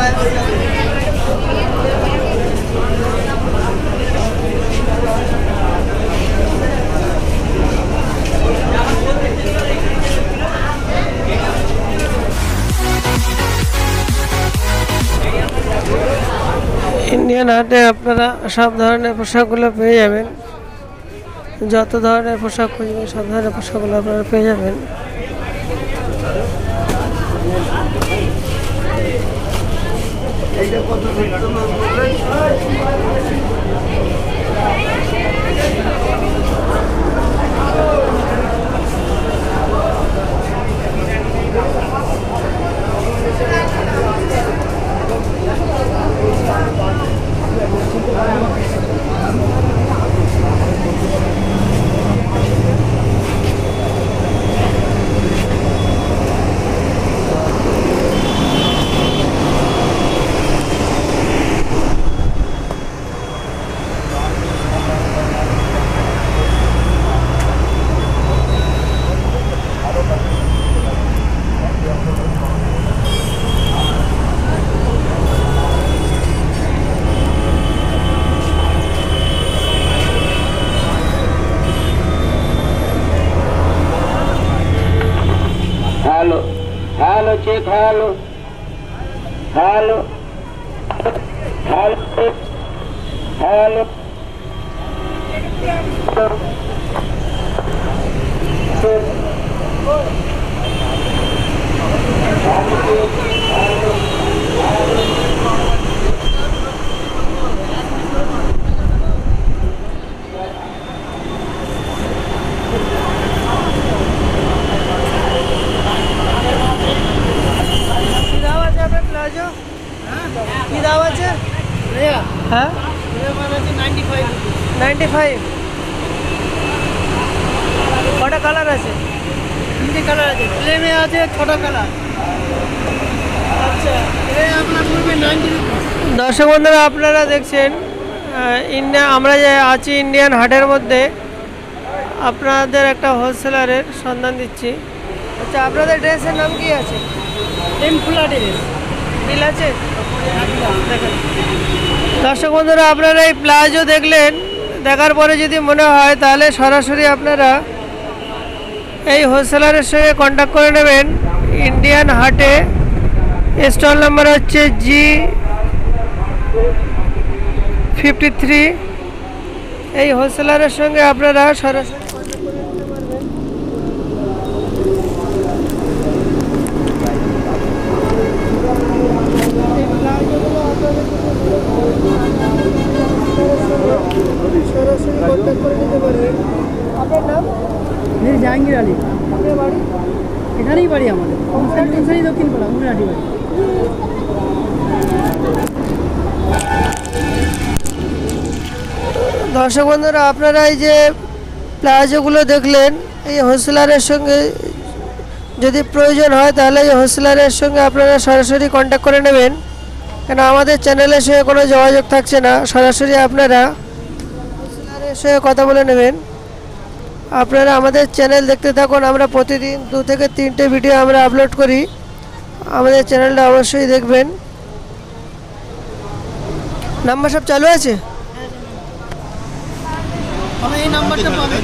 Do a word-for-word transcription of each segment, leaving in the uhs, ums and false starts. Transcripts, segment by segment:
Indian হাটে আপনারা সব ধরনের পোশাকগুলো পেয়ে যাবেন। যত ধরনের পোশাক খুঁজবেন সব ধরনের পোশাকগুলো আপনারা পেয়ে যাবেন। Hello, hello, check, hello, hello, hello, hello, কি দাম আছে? হ্যাঁ, নাইনটি ফাইভ। কটা কালার আছে? তিনটে কালার আছে, প্লেনে আছে ছটা কালার। আচ্ছা, আপনার পড়বে নাইনটি রুপিস। দর্শক বন্ধুরা আপনারা দেখছেন ইন্ডিয়া, আমরা যে আছি ইন্ডিয়ান হাটের মধ্যে, আপনাদের একটা হোলসেলারের সন্ধান দিচ্ছি। আচ্ছা, আপনাদের ড্রেসের নাম কি আছে? টেম্পুলা ড্রেস মিল আছে? দেখেন দর্শক বন্ধুরা, আপনারা এই প্লাজো দেখলেন, দেখার পরে যদি মনে হয় তাহলে সরাসরি আপনারা এই হোলসেলারের সঙ্গে কন্ট্যাক্ট করে নেবেন। ইন্ডিয়ান হাটে স্টল নাম্বার হচ্ছে জি ফিফটি থ্রি। এই হোলসেলারের সঙ্গে আপনারা সরাসরি কন্ট্যাক্ট করে নিতে পারবেন। এই প্লাজোগুলো আপনাদের সরাসরি কন্ট্যাক্ট করে নিতে পারবেন। আপনার নাম? মেরি জাহাঙ্গীর আলী। আপনার বাড়ি? এখানেই বাড়ি আমাদের, অনুসারী দক্ষিণ পাড়া, উমরাটি বাড়ি। দর্শক বন্ধুরা আপনারা এই যে প্লাজোগুলো দেখলেন, এই হোলসেলারের সঙ্গে যদি প্রয়োজন হয় তাহলে এই হোলসেলারের সঙ্গে আপনারা সরাসরি কন্ট্যাক্ট করে নেবেন, কেন আমাদের চ্যানেলের সঙ্গে কোনো যোগাযোগ থাকছে না। সরাসরি আপনারা হোলসেলারের সঙ্গে কথা বলে নেবেন। আপনারা আমাদের চ্যানেল দেখতে থাকুন, আমরা প্রতিদিন দু থেকে তিনটে ভিডিও আমরা আপলোড করি, আমাদের চ্যানেলটা অবশ্যই দেখবেন। নাম্বার সব চালু আছে? এই নাম্বারটা পাবেন।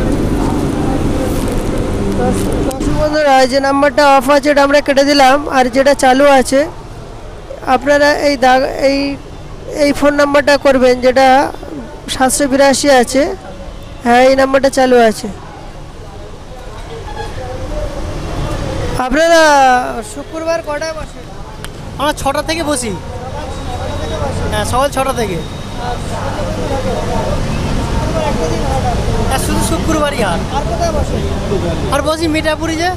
দর্শক বন্ধুরা, যে নাম্বারটা অফ আছে এটা আমরা কেটে দিলাম, আর যেটা চালু আছে আপনারা এই দাগ এই এই ফোন নাম্বারটা করবেন, যেটা সাতশো বিরাশি আছে। হ্যাঁ, এই নাম্বারটা চালু আছে। আপনারা শুক্রবার কটায় বসেন? আমরা ছটা থেকে বসি। হ্যাঁ, সকাল ছটা থেকে। হ্যাঁ, শুধু শুক্রবারই হাট। আর কোথায় বসেন? আর বসি মিঠাপুরি। যে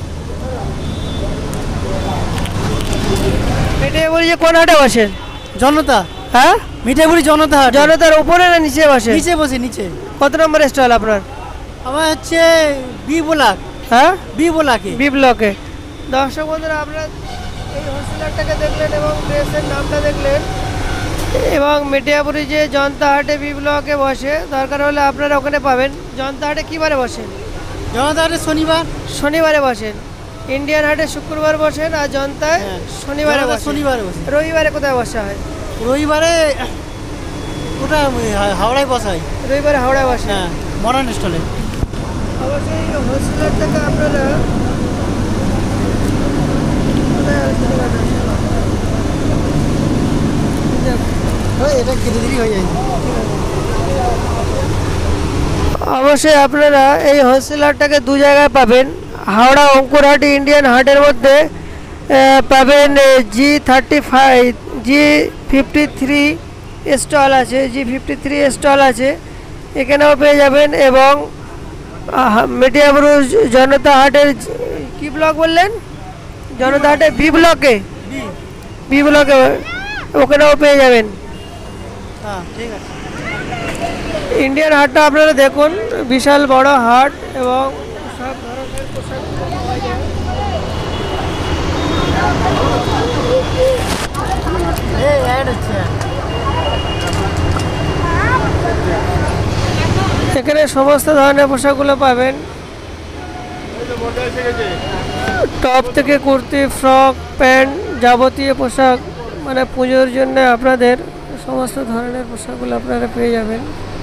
পেটে বলি যে কোন হাটে বসেন? জনতা। হ্যাঁ, মিঠাপুরি জনতা হাট। জনতার উপরে না নিচে বসেন? নিচে বসি, নিচে। কত নম্বর স্টল আপনার? আমার হচ্ছে বি ব্লক। হ্যাঁ, বি ব্লকে। বি ব্লকে। দর্শক বন্ধুরা আপনারা এই হোলসেলারটাকে দেখলেন এবং ড্রেসের নামটা দেখলেন, এবং মেটিয়াপুরি যে জনতা হাটে বি ব্লকে বসে, দরকার হলে আপনারা ওখানে পাবেন। জনতা হাটে কী বারে বসেন? জনতা হাটে শনিবার। শনিবারে বসেন। ইন্ডিয়ান হাটে শুক্রবার বসেন আর জনতায় হ্যাঁ। শনিবারে জনতা বসেন। শনিবারে বসে। রবিবারে কোথায় বসা হয়? রবিবারে ওটা হা- হাওড়ায় বসাই। রবিবারে হাওড়ায় বসে। হ্যাঁ, মরান স্টলে। অবশ্যই হোলসেলার থেকে আপনারা কোথায় আছে? ওই এটা কেটে দিলেই হয়ে যায়। অবশ্যই আপনারা এই হোলসেলারটাকে দু জায়গায় পাবেন। হাওড়া অঙ্কুরহাটি ইন্ডিয়ান হাটের মধ্যে আহ, পাবেন G thirty five G fifty three stall আছে, জি ফিফটি থ্রি স্টল আছে, এখানেও পেয়ে যাবেন। এবং মিডিয়াম রোজ জনতা হাটের জ- কি ব্লক বললেন? জনতা হাটের বি ব্লকে, বি ব্লকে ওখানেও পেয়ে যাবেন। হ্যাঁ, ঠিক আছে। ইন্ডিয়ান হাটটা আপনারা দেখুন, বিশাল বড় হাট এবং সব ধরনের পোশাক পাওয়া যায়। এই অ্যাড হচ্ছে। এখানে সমস্ত ধরনের পোশাকগুলো পাবেন, টপ থেকে কুর্তি, ফ্রক, প্যান্ট, যাবতীয় পোশাক, মানে পুজোর জন্য আপনাদের সমস্ত ধরনের পোশাকগুলো আপনারা পেয়ে যাবেন।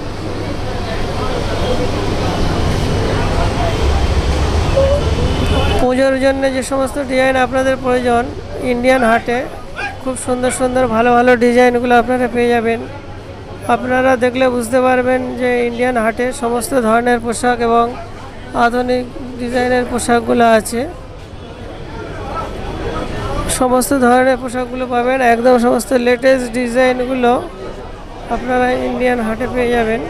পুজোর জন্য যে সমস্ত ডিজাইন আপনাদের প্রয়োজন, ইন্ডিয়ান হাটে খুব সুন্দর সুন্দর ভালো ভালো ডিজাইনগুলো আপনারা পেয়ে যাবেন। আপনারা দেখলে বুঝতে পারবেন যে ইন্ডিয়ান হাটে সমস্ত ধরনের পোশাক এবং আধুনিক ডিজাইনের পোশাকগুলো আছে। সমস্ত ধরনের পোশাকগুলো পাবেন, একদম সমস্ত লেটেস্ট ডিজাইনগুলো আপনারা ইন্ডিয়ান হাটে পেয়ে যাবেন।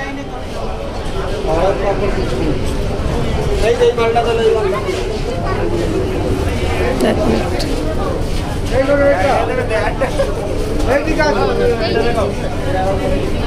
এক মিনিট।